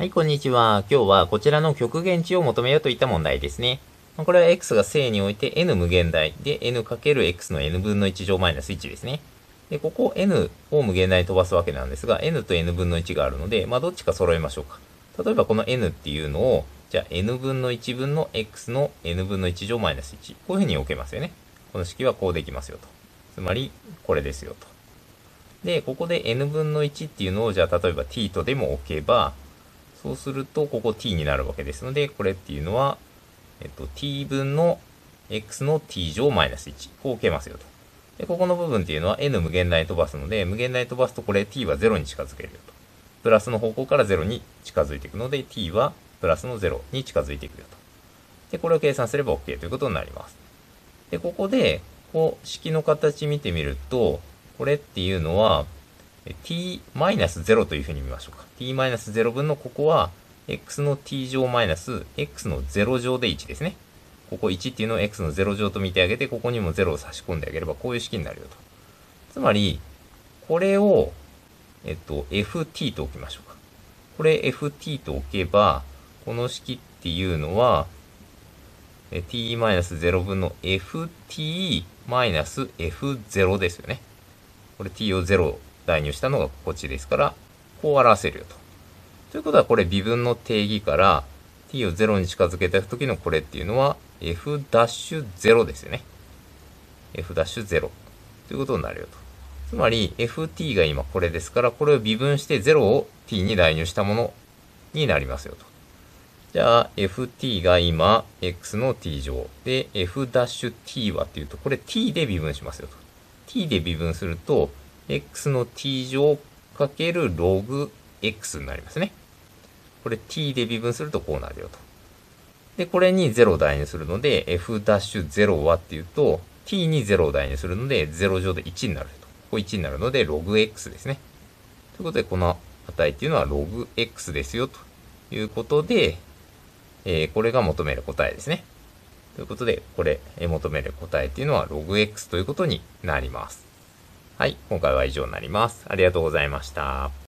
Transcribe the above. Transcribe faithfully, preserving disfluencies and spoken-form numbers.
はい、こんにちは。今日はこちらの極限値を求めようといった問題ですね。これは x が正において n 無限大で n×x の n 分のいち乗マイナスいちですね。で、ここ n を無限大に飛ばすわけなんですが、n と n 分のいちがあるので、まあどっちか揃えましょうか。例えばこの n っていうのを、じゃあ n 分のいち分の x の n 分のいち乗マイナスいち。こういうふうに置けますよね。この式はこうできますよと。つまり、これですよと。で、ここで n 分のいちっていうのを、じゃあ例えば t とでも置けば、そうすると、ここ t になるわけですので、これっていうのは、えっと、t 分の x の t 乗マイナスいち。こう受けますよと。で、ここの部分っていうのは n 無限大に飛ばすので、無限大に飛ばすとこれ t はゼロに近づけるよと。プラスの方向からゼロに近づいていくので、t はプラスのゼロに近づいていくよと。で、これを計算すれば OK ということになります。で、ここで、こう、式の形見てみると、これっていうのは、t マイナスゼロというふうに見ましょうか。t マイナスゼロ分のここは、x の t 乗マイナス x のゼロ乗でいちですね。ここいちっていうのを x のゼロ乗と見てあげて、ここにもゼロを差し込んであげれば、こういう式になるよと。つまり、これを、えっと、ft と置きましょうか。これ ft と置けば、この式っていうのは、t マイナスゼロ分の ft マイナス エフゼロ ですよね。これ t をゼロ代入したのがこっちですから、こう表せるよと。ということはこれ微分の定義から t をゼロに近づけた時のこれっていうのは f' ゼロですよね。f' ゼロということになるよと。つまり ft が今これですから、これを微分してゼロを t に代入したものになりますよと。じゃあ ft が今 x の t 乗で f'(t) はっていうと、これ t で微分しますよと。t で微分するとx の t 乗かける log(x) になりますね。これ t で微分するとこうなるよと。で、これにゼロを代入するので f' ゼロはっていうと t にゼロを代入するのでゼロ乗でいちになると。ここいちになるので log(x) ですね。ということでこの値っていうのは log(x) ですよということで、えー、これが求める答えですね。ということで、これ、えー、求める答えっていうのは log(x) ということになります。はい、今回は以上になります。ありがとうございました。